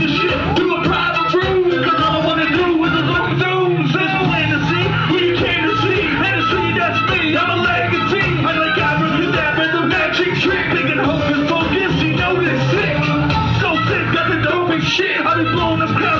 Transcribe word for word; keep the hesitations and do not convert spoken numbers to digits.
the shit to a private room. Cause all I wanna do is a look through. Says plain to see, who you came to see. And to see that's me, I'm a legacy. I like I really dab in the magic trick. Thinking hocus pocus, you know this sick. So sick, got the doping shit. I be blowing up crowds.